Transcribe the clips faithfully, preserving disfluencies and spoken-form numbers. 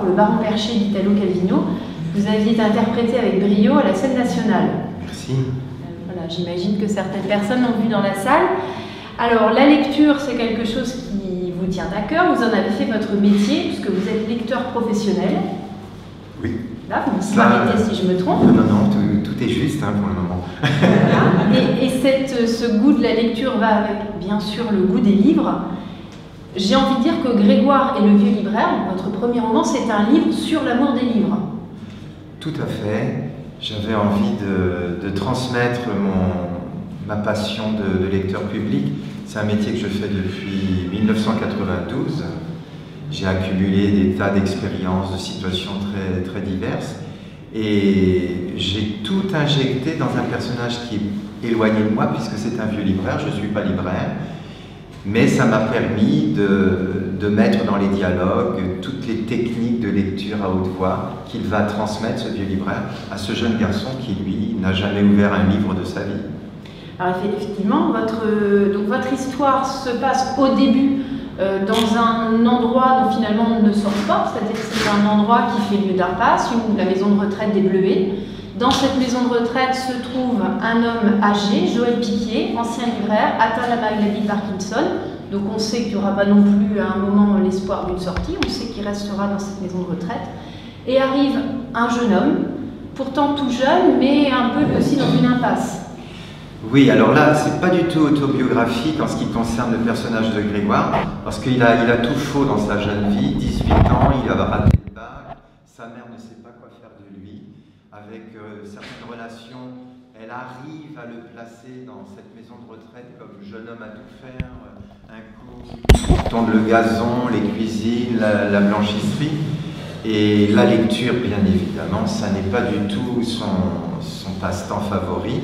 pour le Baron Perché d'Italo Calvino. Vous aviez été interprété avec brio à la scène nationale. Merci. Euh, voilà, j'imagine que certaines personnes l'ont vu dans la salle. Alors, la lecture, c'est quelque chose qui vous tient à cœur. Vous en avez fait votre métier, puisque vous êtes lecteur professionnel. Oui. Là, vous me m'arrêtez si je me trompe. Non, non, non, tout, tout est juste hein, pour le moment. Voilà. Et, et cette, ce goût de la lecture va avec, bien sûr, le goût des livres. J'ai envie de dire que Grégoire et le vieux libraire, votre premier roman, c'est un livre sur l'amour des livres. Tout à fait. J'avais envie de, de transmettre mon, ma passion de, de lecteur public. C'est un métier que je fais depuis mille neuf cent quatre-vingt-douze. J'ai accumulé des tas d'expériences, de situations très, très diverses. Et j'ai tout injecté dans un personnage qui est éloigné de moi, puisque c'est un vieux libraire, je ne suis pas libraire. Mais ça m'a permis de, de mettre dans les dialogues toutes les techniques de lecture à haute voix qu'il va transmettre, ce vieux libraire, à ce jeune garçon qui, lui, n'a jamais ouvert un livre de sa vie. Alors effectivement, votre, donc votre histoire se passe au début euh, dans un endroit dont finalement on ne sort pas, c'est-à-dire que c'est un endroit qui fait lieu d'impasse, la maison de retraite des Bleuets. Dans cette maison de retraite se trouve un homme âgé, Joël Piquier, ancien libraire, atteint de la maladie de Parkinson. Donc on sait qu'il n'y aura pas non plus à un moment l'espoir d'une sortie, on sait qu'il restera dans cette maison de retraite. Et arrive un jeune homme, pourtant tout jeune, mais un peu lui aussi dans une impasse. Oui, alors là, c'est pas du tout autobiographique en ce qui concerne le personnage de Grégoire, parce qu'il a, il a tout faux dans sa jeune vie, dix-huit ans, il a raté le bac, sa mère ne sait pas quoi faire de lui, avec euh, certaines relations, elle arrive à le placer dans cette maison de retraite comme jeune homme à tout faire, un coup, tondre le gazon, les cuisines, la, la blanchisserie, et la lecture, bien évidemment, ça n'est pas du tout son, son passe-temps favori.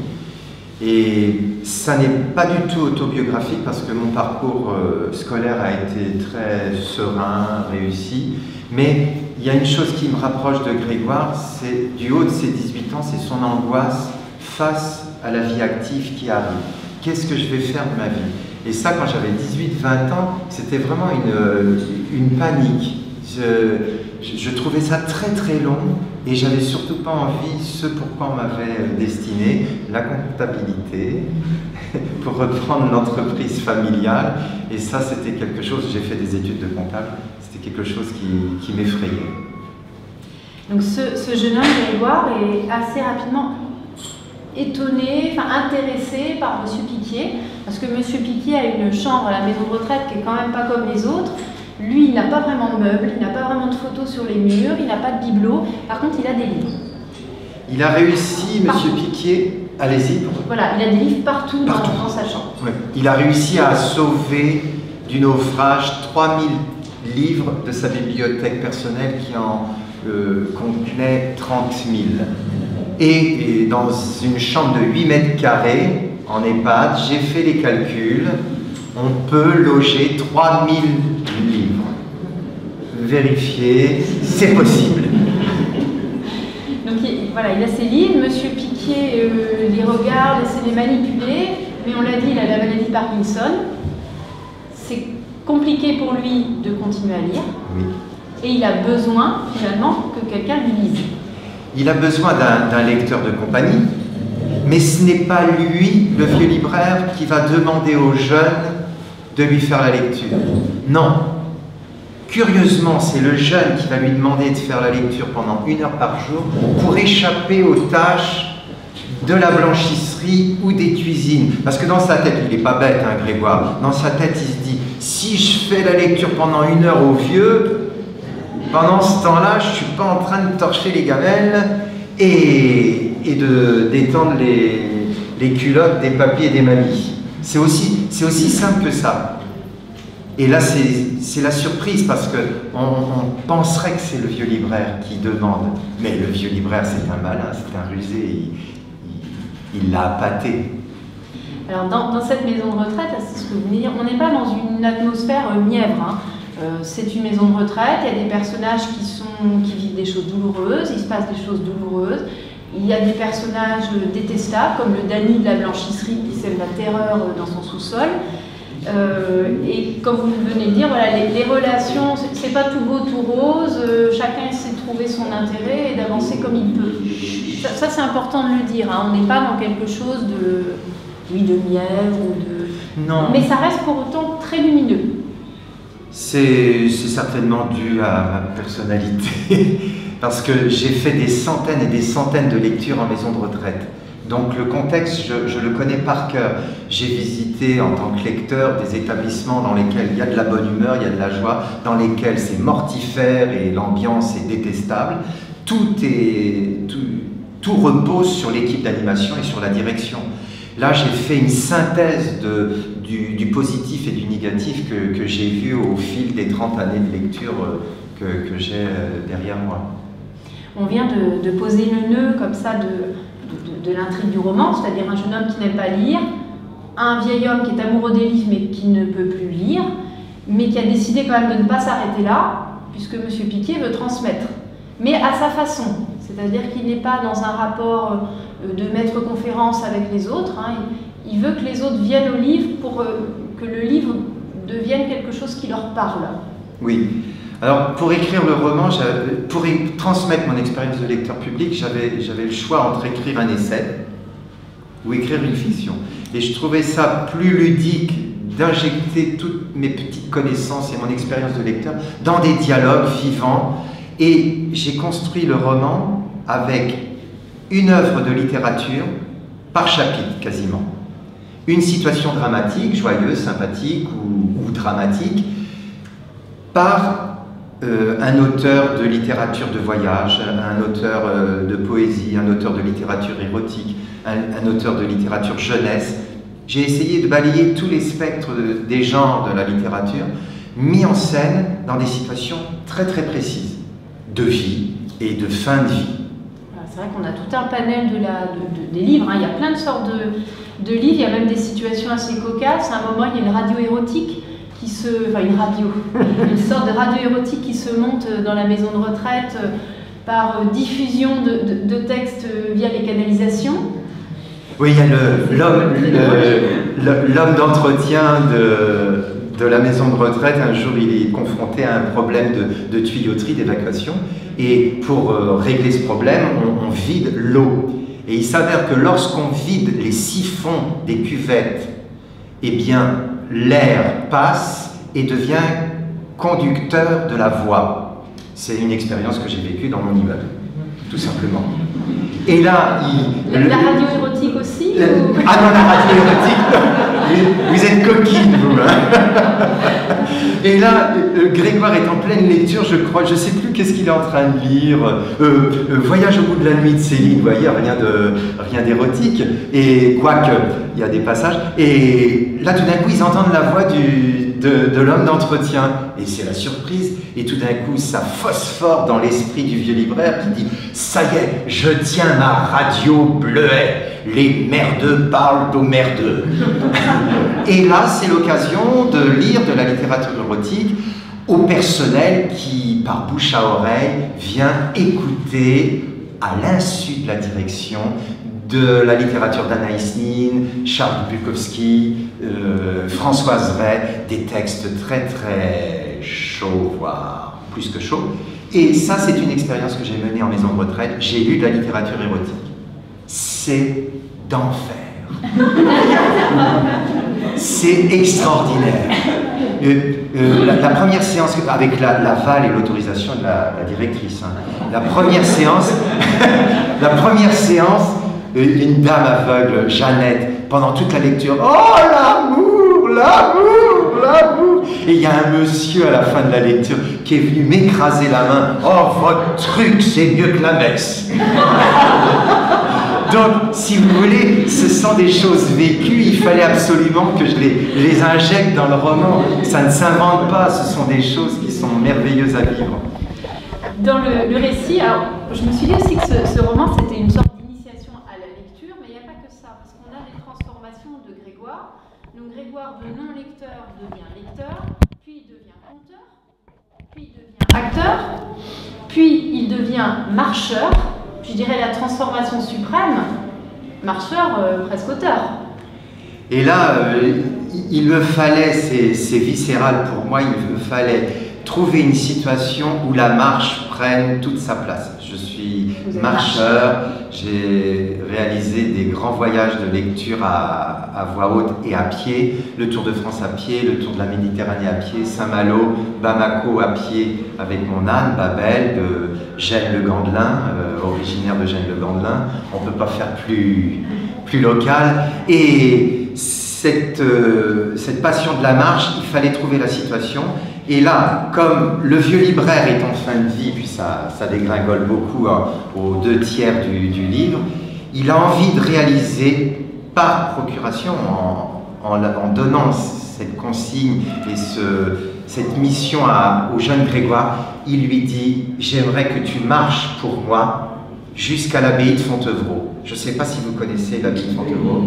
Et ça n'est pas du tout autobiographique parce que mon parcours euh, scolaire a été très serein, réussi. Mais il y a une chose qui me rapproche de Grégoire, c'est du haut de ses dix-huit ans, c'est son angoisse face à la vie active qui arrive. Qu'est-ce que je vais faire de ma vie? Et ça, quand j'avais dix-huit vingt ans, c'était vraiment une, une panique. Je, je trouvais ça très très long et j'avais surtout pas envie, ce pourquoi on m'avait destiné, la comptabilité, pour reprendre l'entreprise familiale. Et ça, c'était quelque chose, j'ai fait des études de comptable, c'était quelque chose qui, qui m'effrayait. Donc ce, ce jeune homme, Grégoire, est assez rapidement étonné, enfin intéressé par Monsieur Piquier, parce que Monsieur Piquier a une chambre à la maison de retraite qui est quand même pas comme les autres. Lui, il n'a pas vraiment de meubles, il n'a pas vraiment de photos sur les murs, il n'a pas de bibelot. Par contre, il a des livres. Il a réussi, Monsieur Piquier, allez-y. Voilà, il a des livres partout, partout. Dans, dans sa chambre. Ouais. Il a réussi à sauver du naufrage trois mille livres de sa bibliothèque personnelle qui en euh, contenait trente mille. Et, et dans une chambre de huit mètres carrés, en EHPAD, j'ai fait les calculs, on peut loger trois mille livres. Vérifier, c'est possible. Donc il, voilà, il a ses livres, Monsieur Piquier euh, les regarde, essaie de les manipuler, mais on l'a dit, il a la maladie de Parkinson. C'est compliqué pour lui de continuer à lire. Oui. Et il a besoin, finalement, que quelqu'un lui lise. Il a besoin d'un lecteur de compagnie, mais ce n'est pas lui, le vieux libraire, qui va demander aux jeunes de lui faire la lecture. Non. Curieusement, c'est le jeune qui va lui demander de faire la lecture pendant une heure par jour pour échapper aux tâches de la blanchisserie ou des cuisines. Parce que dans sa tête, il n'est pas bête, hein, Grégoire, dans sa tête, il se dit, si je fais la lecture pendant une heure au vieux, pendant ce temps-là, je ne suis pas en train de torcher les gamelles et, et de détendre les, les culottes des papis et des mamies. C'est aussi, c'est aussi simple que ça. Et là, c'est la surprise parce qu'on on penserait que c'est le vieux libraire qui demande. Mais le vieux libraire, c'est un malin, c'est un rusé, il l'a appâté. Alors, dans, dans cette maison de retraite, c'est ce que vous venez dire, on n'est pas dans une atmosphère euh, mièvre. Hein. Euh, c'est une maison de retraite, il y a des personnages qui, sont, qui vivent des choses douloureuses, il se passe des choses douloureuses. Il y a des personnages détestables, comme le Danny de la blanchisserie qui sème la terreur dans son sous-sol. Euh, et comme vous venez de dire, voilà, les, les relations, c'est pas tout beau, tout rose, euh, chacun essaie trouver son intérêt et d'avancer comme il peut. Ça, ça c'est important de le dire, hein. On n'est pas dans quelque chose de, oui, de mièvre ou de... Non. Mais ça reste pour autant très lumineux. C'est certainement dû à ma personnalité, parce que j'ai fait des centaines et des centaines de lectures en maison de retraite. Donc le contexte, je, je le connais par cœur. J'ai visité en tant que lecteur des établissements dans lesquels il y a de la bonne humeur, il y a de la joie, dans lesquels c'est mortifère et l'ambiance est détestable. Tout, est, tout, tout repose sur l'équipe d'animation et sur la direction. Là, j'ai fait une synthèse de, du, du positif et du négatif que, que j'ai vu au fil des trente années de lecture que, que j'ai derrière moi. On vient de, de poser le nœud comme ça de, de, de l'intrigue du roman, c'est-à-dire un jeune homme qui n'aime pas lire, un vieil homme qui est amoureux des livres mais qui ne peut plus lire, mais qui a décidé quand même de ne pas s'arrêter là, puisque M. Piquet veut transmettre, mais à sa façon. C'est-à-dire qu'il n'est pas dans un rapport de maître-conférence avec les autres. Hein. Il veut que les autres viennent au livre pour que le livre devienne quelque chose qui leur parle. Oui. Alors, pour écrire le roman, pour transmettre mon expérience de lecteur public, j'avais le choix entre écrire un essai ou écrire une fiction. Et je trouvais ça plus ludique d'injecter toutes mes petites connaissances et mon expérience de lecteur dans des dialogues vivants. Et j'ai construit le roman avec une œuvre de littérature par chapitre quasiment. Une situation dramatique, joyeuse, sympathique ou, ou dramatique, par euh, un auteur de littérature de voyage, un auteur euh, de poésie, un auteur de littérature érotique, un, un auteur de littérature jeunesse. J'ai essayé de balayer tous les spectres de, des genres de la littérature, mis en scène dans des situations très très précises, de vie et de fin de vie. C'est vrai qu'on a tout un panel de la, de, de, des livres, hein. Il y a plein de sortes de, de livres, il y a même des situations assez cocasses. À un moment, il y a une radio érotique qui se... Enfin, une radio, une sorte de radio érotique qui se monte dans la maison de retraite par diffusion de, de, de textes via les canalisations. Oui, il y a l'homme d'entretien de, de la maison de retraite. Un jour, il est confronté à un problème de, de tuyauterie, d'évacuation. Et pour euh, régler ce problème, on, on vide l'eau. Et il s'avère que lorsqu'on vide les siphons des cuvettes, eh bien, l'air passe et devient conducteur de la voix. C'est une expérience que j'ai vécue dans mon immeuble, tout simplement. Et là, il... La, le, la radio érotique aussi le, ou... Ah non, la radio érotique, vous, vous êtes coquine, vous. Hein. Et là, euh, Grégoire est en pleine lecture, je crois, je ne sais plus qu'est-ce qu'il est en train de lire. Euh, euh, Voyage au bout de la nuit de Céline, vous voyez, rien de rien d'érotique. Et quoique, il y a des passages. Et là, tout d'un coup, ils entendent la voix du, de, de l'homme d'entretien. Et c'est la surprise. Et tout d'un coup, ça phosphore dans l'esprit du vieux libraire qui dit « Ça y est, je tiens ma radio bleuet. Les merdeux parlent aux merdeux. » Et là, c'est l'occasion de lire de la littérature érotique au personnel qui, par bouche à oreille, vient écouter, à l'insu de la direction, de la littérature d'Anaïs Nin, Charles Bukowski, euh, Françoise Ray, des textes très très chauds, voire plus que chauds. Et ça, c'est une expérience que j'ai menée en maison de retraite. J'ai lu de la littérature érotique. C'est d'enfer. C'est extraordinaire. Euh, euh, la, la première séance, avec la, l'aval et l'autorisation de la, la directrice, hein, la première séance, la première séance, une dame aveugle, Jeannette, pendant toute la lecture, « Oh, l'amour, l'amour, l'amour !» Et il y a un monsieur à la fin de la lecture qui est venu m'écraser la main, « Oh, votre truc, c'est mieux que la messe !» Donc, si vous voulez, ce sont des choses vécues, il fallait absolument que je les, les injecte dans le roman. Ça ne s'invente pas, ce sont des choses qui sont merveilleuses à vivre. Dans le, le récit, alors, je me suis dit aussi que ce, ce roman, c'était une sorte d'initiation à la lecture, mais il n'y a pas que ça, parce qu'on a les transformations de Grégoire. Donc Grégoire, de non-lecteur, devient lecteur, puis il devient conteur, puis il devient acteur, puis il devient marcheur. Je dirais la transformation suprême, marcheur, euh, presque auteur. Et là, euh, il me fallait, c'est viscéral pour moi, il me fallait trouver une situation où la marche prenne toute sa place. Je suis marcheur, j'ai réalisé des grands voyages de lecture à, à voix haute et à pied, le Tour de France à pied, le Tour de la Méditerranée à pied, Saint-Malo, Bamako à pied avec mon âne, Babel, de Gênes-le-Gandelin, euh, originaire de Gênes-le-Gandelin. On ne peut pas faire plus, plus local. Et cette, euh, cette passion de la marche, il fallait trouver la situation. Et là, comme le vieux libraire est en fin de vie, puis ça, ça dégringole beaucoup hein, aux deux tiers du, du livre, il a envie de réaliser par procuration, en, en, en donnant cette consigne et ce, cette mission à, au jeune Grégoire, il lui dit « J'aimerais que tu marches pour moi jusqu'à l'abbaye de Fontevraud ». Je ne sais pas si vous connaissez l'abbaye de Fontevraud,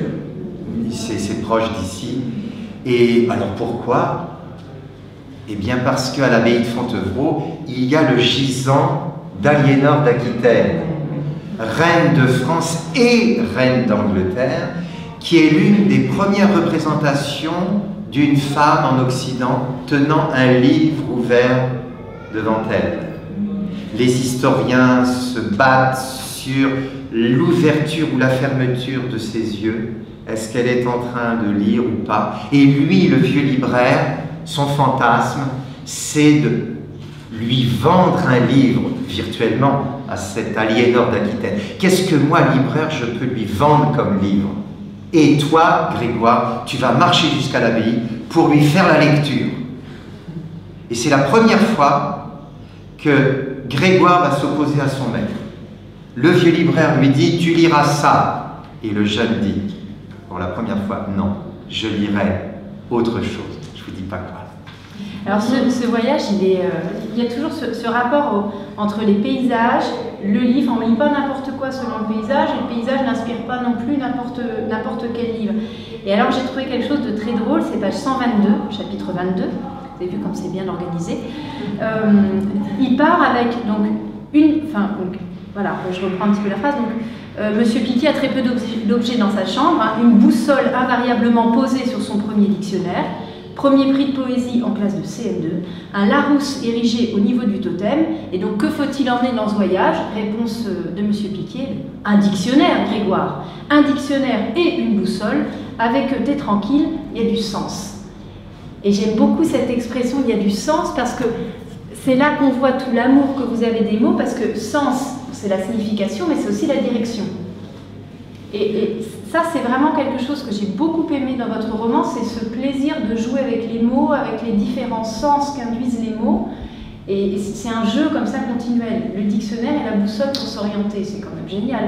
c'est proche d'ici. Et alors pourquoi ? Eh bien parce qu'à l'abbaye de Fontevraud, il y a le gisant d'Aliénor d'Aquitaine, reine de France et reine d'Angleterre, qui est l'une des premières représentations d'une femme en Occident tenant un livre ouvert devant elle. Les historiens se battent sur l'ouverture ou la fermeture de ses yeux. Est-ce qu'elle est en train de lire ou pas? Et lui, le vieux libraire, son fantasme, c'est de lui vendre un livre virtuellement à cette Aliénor d'Aquitaine. Qu'est-ce que moi, libraire, je peux lui vendre comme livre? Et toi, Grégoire, tu vas marcher jusqu'à l'abbaye pour lui faire la lecture. Et c'est la première fois que Grégoire va s'opposer à son maître. Le vieux libraire lui dit « Tu liras ça ». Et le jeune dit, pour la première fois, « Non, je lirai autre chose. Je ne vous dis pas quoi. » Alors ce, ce voyage, il, est, euh, il y a toujours ce, ce rapport au, entre les paysages, le livre. On ne lit pas n'importe quoi selon le paysage, et le paysage n'inspire pas non plus n'importe quel livre. Et alors j'ai trouvé quelque chose de très drôle, c'est page cent vingt-deux, chapitre vingt-deux. Vous avez vu comme c'est bien organisé. Euh, il part avec donc une... Enfin, donc, voilà, je reprends un petit peu la phrase. Donc, euh, Monsieur Piquet a très peu d'objets dans sa chambre. Hein, une boussole invariablement posée sur son premier dictionnaire. Premier prix de poésie en classe de C M deux, un Larousse érigé au niveau du totem. Et donc, que faut-il emmener dans ce voyage? Réponse de Monsieur Piquet, un dictionnaire, Grégoire. Un dictionnaire et une boussole, avec t'es tranquille, il y a du sens. Et j'aime beaucoup cette expression, il y a du sens, parce que c'est là qu'on voit tout l'amour que vous avez des mots, parce que sens, c'est la signification, mais c'est aussi la direction. Et, et ça, c'est vraiment quelque chose que j'ai beaucoup aimé dans votre roman, c'est ce plaisir de jouer avec les mots, avec les différents sens qu'induisent les mots. Et c'est un jeu comme ça continuel. Le dictionnaire et la boussole pour s'orienter, c'est quand même génial.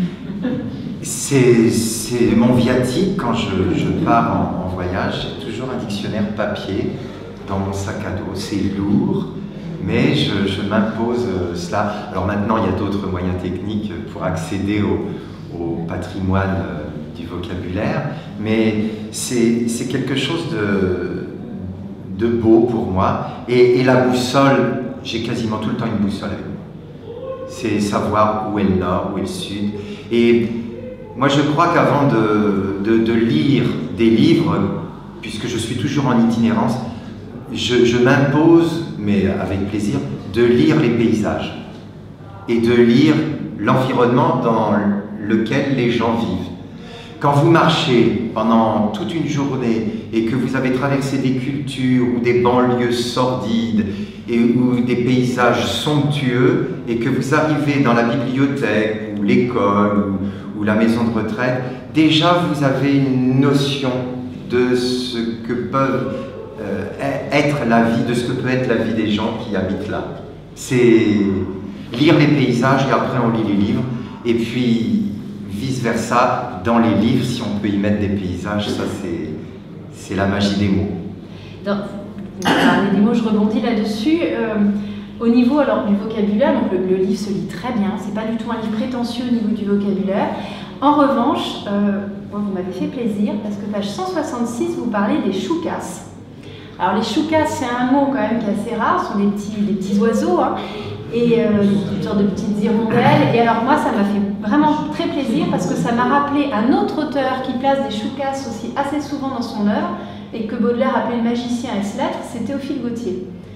C'est mon viatique quand je, je pars en, en voyage. J'ai toujours un dictionnaire papier dans mon sac à dos. C'est lourd, mais je, je m'impose cela. Alors maintenant, il y a d'autres moyens techniques pour accéder au, au patrimoine du vocabulaire, mais c'est quelque chose de, de beau pour moi. Et, et la boussole, j'ai quasiment tout le temps une boussole avec moi. C'est savoir où est le nord, où est le sud. Et moi, je crois qu'avant de, de, de lire des livres, puisque je suis toujours en itinérance, je, je m'impose, mais avec plaisir, de lire les paysages et de lire l'environnement dans lequel les gens vivent. Quand vous marchez pendant toute une journée et que vous avez traversé des cultures ou des banlieues sordides et, ou des paysages somptueux et que vous arrivez dans la bibliothèque ou l'école ou, ou la maison de retraite, déjà vous avez une notion de ce que peuvent euh, être la vie, de ce que peut être la vie des gens qui habitent là. C'est lire les paysages et après on lit les livres, et puis vice-versa, dans les livres, si on peut y mettre des paysages, ça c'est la magie des mots. Dans, vous parlez des mots, je rebondis là-dessus. Euh, au niveau alors, du vocabulaire, donc le, le livre se lit très bien, c'est pas du tout un livre prétentieux au niveau du vocabulaire. En revanche, euh, bon, vous m'avez fait plaisir, parce que page cent soixante-six, vous parlez des choucas. Alors les choucas, c'est un mot quand même qui est assez rare, ce sont des petits, des petits oiseaux, hein, et euh, une sorte de petites hirondelles. Et alors moi, ça m'a fait vraiment très plaisir, parce que ça m'a rappelé un autre auteur qui place des choucas aussi assez souvent dans son œuvre, et que Baudelaire appelait le magicien et ses lettres, c'est Théophile Gautier.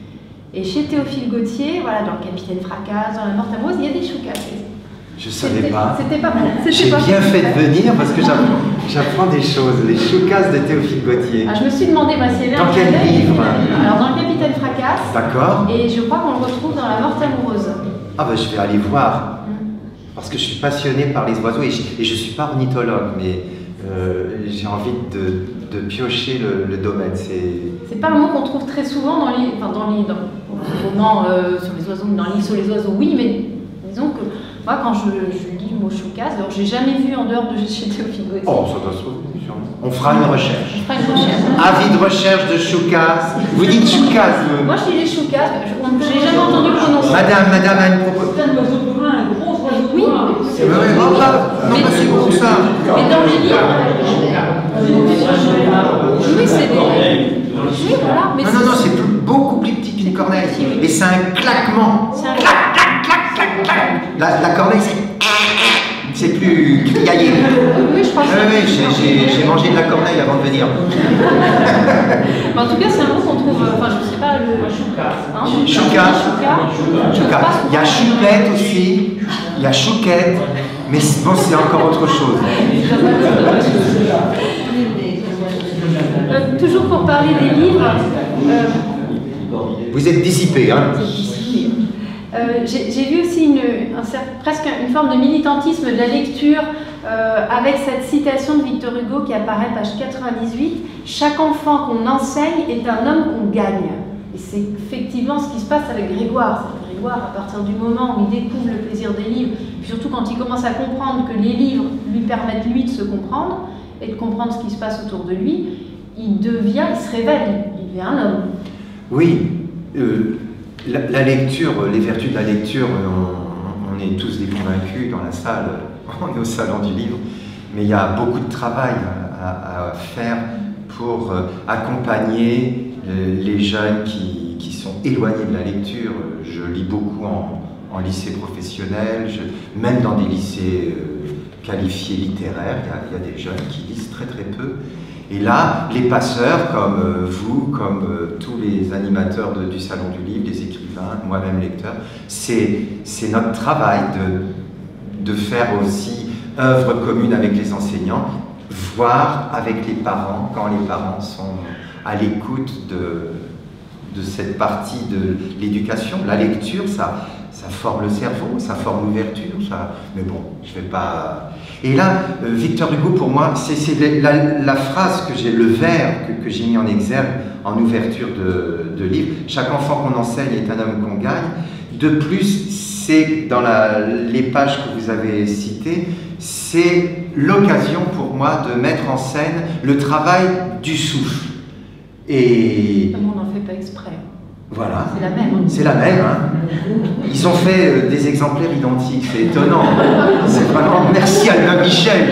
Et chez Théophile Gautier, voilà, dans le Capitaine Fracasse, dans La Morte amoureuse, il y a des choucas. Je ne savais pas. C'était pas bon. J'ai bien fait de venir parce que j'apprends des choses. Les choucas de Théophile Gautier. Ah, je me suis demandé, bah, si elle est dans quel livre? Alors, dans le Capitaine Fracasse. D'accord. Et je crois qu'on le retrouve dans La Morte amoureuse. Ah, ben, je vais aller voir. Mm. Parce que je suis passionné par les oiseaux et je ne suis pas ornithologue, mais euh, j'ai envie de, de piocher le, le domaine. C'est pas un mot qu'on trouve très souvent dans les, enfin, dans les, dans les romans euh, sur les oiseaux, dans les livres sur les oiseaux, oui, mais disons que moi, quand je, je lis le mot choucas, alors j'ai jamais vu en dehors de chez Théophile Gautier. Oh, ça doit se trouver. On fera une recherche. On fera une recherche. Avis de recherche de choucas. Vous dites choucas, vous? Moi, je dis les choucas, je n'ai jamais entendu prononcer. Madame, madame a une proposition. Oui, c'est vrai, oui, non, mais c'est pour ça. Mais dans les livres. Oui, c'est des. Oui, voilà. Mais non, non, non, c'est plus, beaucoup plus petit qu'une corneille. Et c'est un claquement. C'est un clac, clac, clac, clac, clac. La, la corneille, c'est. C'est plus criaillé. Oui, je crois que oui, oui, j'ai mangé de la corneille avant de venir. En tout cas, c'est un mot qu'on trouve. Enfin, je ne sais pas, le. Hein, choucas. Choucas. Il y a chouquette aussi. Il y a chouquette. Mais bon, c'est encore autre chose. euh, toujours pour parler des livres. Euh, Vous êtes dissipé, hein? Euh, J'ai vu aussi une, un, presque une forme de militantisme de la lecture euh, avec cette citation de Victor Hugo qui apparaît page quatre-vingt-dix-huit. « Chaque enfant qu'on enseigne est un homme qu'on gagne ». Et c'est effectivement ce qui se passe avec Grégoire. Grégoire, à partir du moment où il découvre le plaisir des livres, puis surtout quand il commence à comprendre que les livres lui permettent lui de se comprendre et de comprendre ce qui se passe autour de lui, il devient, il se révèle, il devient un homme. Oui. Euh... La, la lecture, les vertus de la lecture, on, on est tous des convaincus dans la salle, on est au salon du livre, mais il y a beaucoup de travail à, à faire pour accompagner les jeunes qui, qui sont éloignés de la lecture. Je lis beaucoup en, en lycée professionnel, je, même dans des lycées qualifiés littéraires, il y, a, il y a des jeunes qui lisent très très peu. Et là, les passeurs, comme euh, vous, comme euh, tous les animateurs de, du Salon du Livre, les écrivains, moi-même lecteur, c'est notre travail de, de faire aussi œuvre commune avec les enseignants, voire avec les parents, quand les parents sont à l'écoute de, de cette partie de l'éducation. La lecture, ça, ça forme le cerveau, ça forme l'ouverture, ça... mais bon, je ne vais pas... Et là, euh, Victor Hugo, pour moi, c'est la, la phrase que j'ai, le vers que, que j'ai mis en exergue en ouverture de, de livre. Chaque enfant qu'on enseigne est un homme qu'on gagne. De plus, c'est dans la, les pages que vous avez citées, c'est l'occasion pour moi de mettre en scène le travail du souffle. Et... on n'en fait pas exprès. Voilà. C'est la même. C'est la même. Hein. Ils ont fait euh, des exemplaires identiques, c'est étonnant. C'est vraiment merci Albin Michel.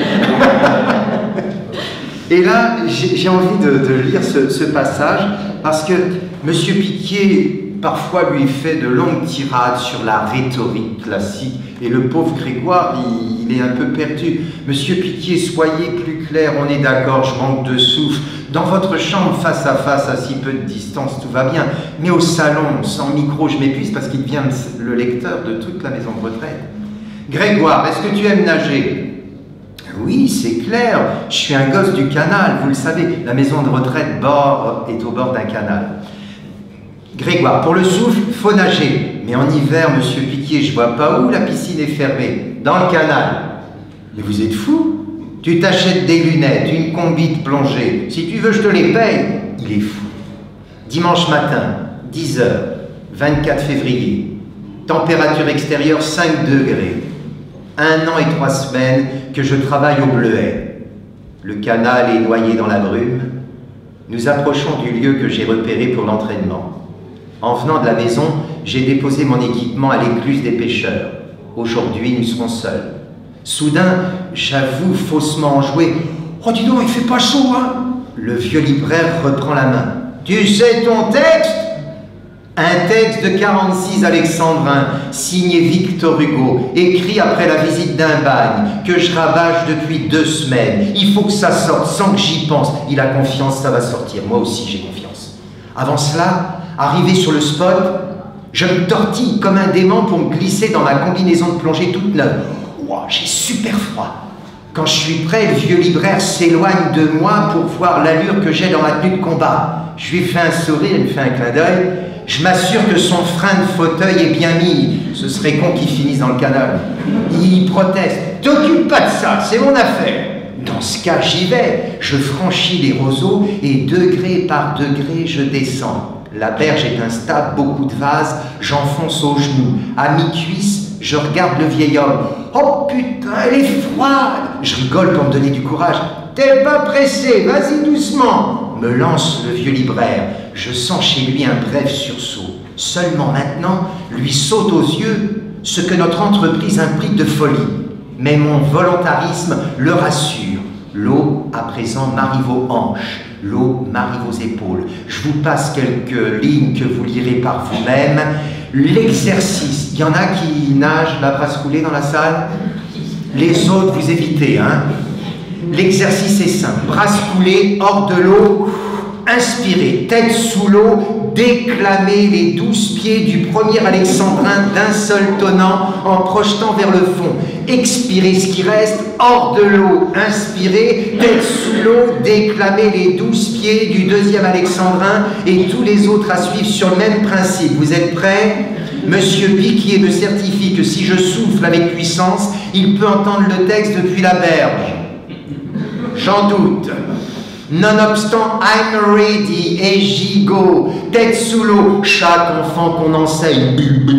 Et là, j'ai envie de, de lire ce, ce passage parce que Monsieur Piquier, parfois, lui fait de longues tirades sur la rhétorique classique et le pauvre Grégoire, il, il est un peu perdu. Monsieur Piquier, soyez plus clair, on est d'accord, je manque de souffle. Dans votre chambre, face à face, à si peu de distance, tout va bien. Mais au salon, sans micro, je m'épuise parce qu'il devient le lecteur de toute la maison de retraite. Grégoire, est-ce que tu aimes nager? Oui, c'est clair. Je suis un gosse du canal, vous le savez. La maison de retraite bord, est au bord d'un canal. Grégoire, pour le souffle, faut nager. Mais en hiver, monsieur Piquier, je vois pas où la piscine est fermée. Dans le canal. Mais vous êtes fou? Tu t'achètes des lunettes, une combi de plongée. Si tu veux, je te les paye. Il est fou. Dimanche matin, dix heures, vingt-quatre février. Température extérieure cinq degrés. Un an et trois semaines que je travaille au Bleuet. Le canal est noyé dans la brume. Nous approchons du lieu que j'ai repéré pour l'entraînement. En venant de la maison, j'ai déposé mon équipement à l'écluse des pêcheurs. Aujourd'hui, nous serons seuls. Soudain, j'avoue faussement enjoué. « Oh, dis donc, il fait pas chaud, hein ?» Le vieux libraire reprend la main. « Tu sais ton texte ?» Un texte de quarante-six alexandrin, signé Victor Hugo, écrit après la visite d'un bagne, que je rabâche depuis deux semaines. Il faut que ça sorte sans que j'y pense. Il a confiance, ça va sortir. Moi aussi, j'ai confiance. Avant cela, arrivé sur le spot, Je me tortille comme un démon pour me glisser dans ma combinaison de plongée toute neuve. Wow, j'ai super froid. Quand je suis prêt, le vieux libraire s'éloigne de moi pour voir l'allure que j'ai dans ma tenue de combat. Je lui fais un sourire, il me fait un clin d'œil. Je m'assure que son frein de fauteuil est bien mis. Ce serait con qu'il finisse dans le canal. Il proteste. T'occupe pas de ça, c'est mon affaire. Dans ce cas, j'y vais. Je franchis les roseaux et degré par degré, je descends. La berge est instable, beaucoup de vases. J'enfonce au genou. À mi-cuisse, je regarde le vieil homme. Oh putain, elle est froide. Je rigole pour me donner du courage. T'es pas pressé, vas-y doucement. Me lance le vieux libraire. Je sens chez lui un bref sursaut. Seulement maintenant, lui saute aux yeux ce que notre entreprise implique de folie. Mais mon volontarisme le rassure. L'eau, à présent, m'arrive aux hanches. L'eau m'arrive aux épaules. Je vous passe quelques lignes que vous lirez par vous-même. L'exercice. Il y en a qui nagent la brasse coulée dans la salle? Les autres, vous évitez, hein? L'exercice est simple. Brasse coulée, hors de l'eau. Inspirez, tête sous l'eau, déclamez les douze pieds du premier alexandrin d'un seul tonnant en projetant vers le fond. Expirez ce qui reste, hors de l'eau. Inspirez, tête sous l'eau, déclamez les douze pieds du deuxième alexandrin et tous les autres à suivre sur le même principe. Vous êtes prêts? Monsieur Piquier me certifie que si je souffle avec puissance, il peut entendre le texte depuis la berge. J'en doute. Nonobstant, I'm ready et j'y go. Tête sous l'eau, chaque enfant qu'on enseigne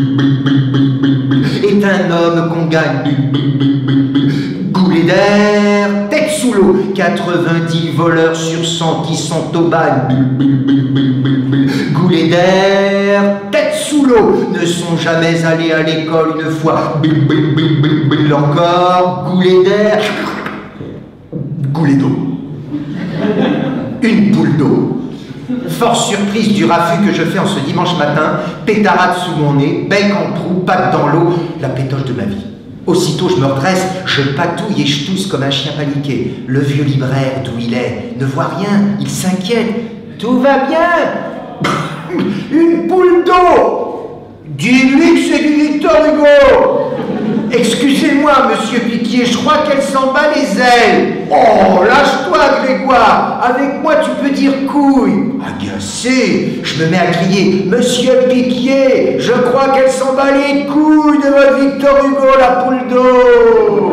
est un homme qu'on gagne. Goulet d'air, tête sous l'eau, quatre-vingt-dix voleurs sur cent qui sont au bagne. Goulet d'air, tête sous l'eau, ne sont jamais allés à l'école une fois. Encore, goulet d'air, goulet d'eau. Une boule d'eau. Force surprise du raffut que je fais en ce dimanche matin, pétarade sous mon nez, bec en trou, patte dans l'eau, la pétoche de ma vie. Aussitôt je me redresse, je patouille et je tousse comme un chien paniqué. Le vieux libraire, d'où il est, ne voit rien, il s'inquiète. Tout va bien. Une boule d'eau. Dis-lui que c'est du Victor Hugo. Excusez-moi, monsieur Piquier, je crois qu'elle s'en bat les ailes. Oh, lâche-toi, Grégoire. Avec moi, tu peux dire couille. Agacé, je me mets à crier. Monsieur Piquier, je crois qu'elle s'en bat les couilles de votre Victor Hugo, la poule d'eau.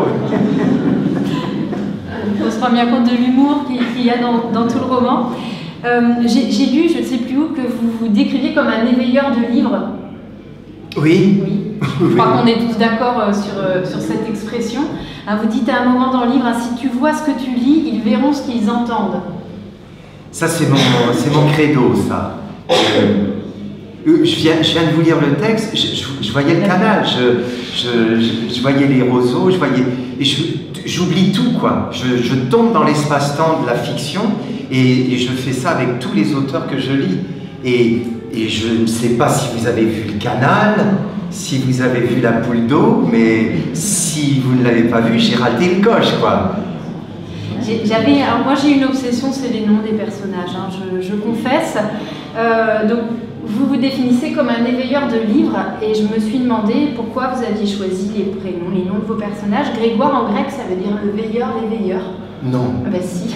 On se rend bien compte de l'humour qu'il y a dans, dans tout le roman. Euh, J'ai lu, je ne sais plus où, que vous vous décriviez comme un éveilleur de livres. Oui. Oui. Je crois qu'on est tous d'accord sur, sur cette expression. Vous dites à un moment dans le livre, si tu vois ce que tu lis, ils verront ce qu'ils entendent. Ça, c'est mon, c'est mon credo, ça. Euh, je, viens, je viens de vous lire le texte, je, je, je voyais le canal, je, je, je, je voyais les roseaux, je voyais... Et j'oublie tout, quoi. Je, je tombe dans l'espace-temps de la fiction et, et je fais ça avec tous les auteurs que je lis. Et, et je ne sais pas si vous avez vu le canal, si vous avez vu la poule d'eau, mais si vous ne l'avez pas vu, j'ai raté le coche, quoi. J'avais, alors moi j'ai une obsession, c'est les noms des personnages, hein, je, je confesse. Euh, donc vous vous définissez comme un éveilleur de livres et je me suis demandé pourquoi vous aviez choisi les prénoms, les noms de vos personnages. Grégoire en grec ça veut dire le veilleur, l'éveilleur. Non. Ah bah si.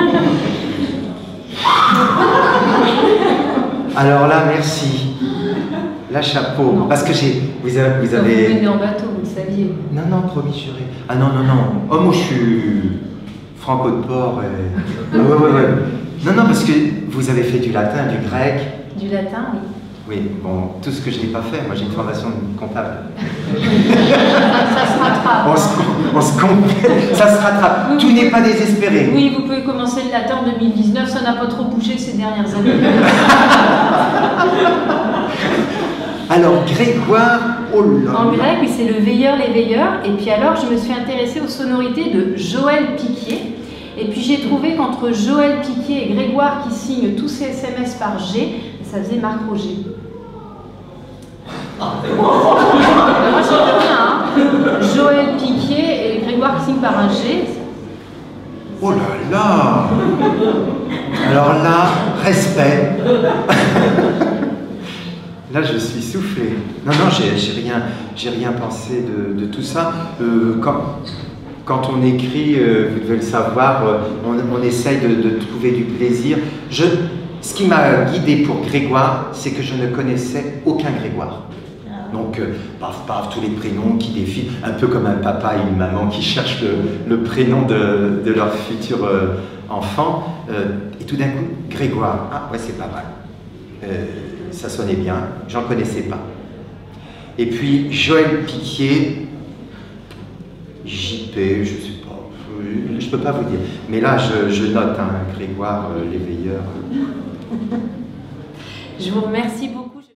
Alors là, merci. Là, chapeau. Non. Parce que j'ai. Vous avez. Vous, avez... vous venez en bateau, vous le saviez. Non, non, promis, juré. Ah non, non, non. Oh, moi, je suis. Franco de port. Et... Ah, ouais, ouais, ouais. Non, non, parce que vous avez fait du latin, du grec. Du latin, oui. Oui, bon, tout ce que je n'ai pas fait. Moi, j'ai une formation de comptable. ça, ça se rattrape. On se, on se complète. Ça se rattrape. Oui, tout n'est pas désespéré. Oui, vous pouvez commencer le latin en deux mille dix-neuf. Ça n'a pas trop bougé ces dernières années. Alors, Grégoire, oh là. En grec, oui, c'est le veilleur, l'éveilleur. Et puis alors, je me suis intéressée aux sonorités de Joël Piquier. Et puis j'ai trouvé qu'entre Joël Piquier et Grégoire, qui signe tous ses S M S par G, ça faisait Marc Roger. Moi, je sais rien, hein. Joël Piquier et Grégoire qui signe par un G. Oh là là. Alors là, respect. Là, je suis soufflé. Non, non, j'ai rien, j'ai rien pensé de, de tout ça. Euh, quand, quand on écrit, euh, vous devez le savoir, euh, on, on essaye de, de trouver du plaisir. Je, ce qui m'a guidé pour Grégoire, c'est que je ne connaissais aucun Grégoire. Donc, euh, paf, paf, tous les prénoms qui défilent, un peu comme un papa et une maman qui cherchent le, le prénom de, de leur futur euh, enfant. Euh, et tout d'un coup, Grégoire, ah ouais, c'est pas mal. Euh, ça sonnait bien, j'en connaissais pas. Et puis Joël Piquier, J P, je sais pas, je peux pas vous dire. Mais là, je, je note, hein, Grégoire euh, l'éveilleur. Je vous remercie beaucoup.